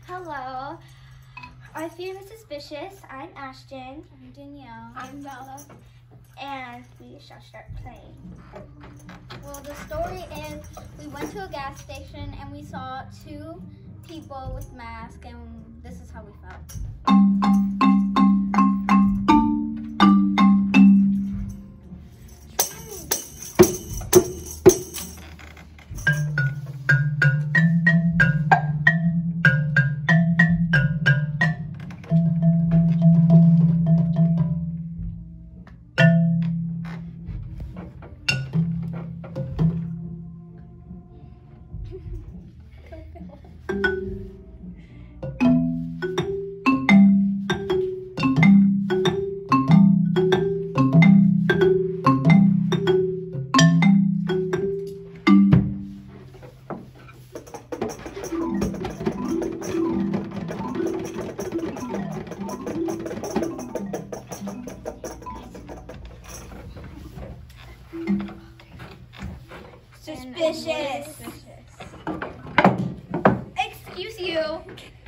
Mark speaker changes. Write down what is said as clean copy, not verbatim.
Speaker 1: Hello. Our theme is suspicious. I'm Ashton.
Speaker 2: I'm Danielle.
Speaker 1: I'm Bella. And we shall start playing.
Speaker 2: Well, the story is we went to a gas station and we saw two people with masks, and this is how we felt.
Speaker 1: Suspicious. Excuse you.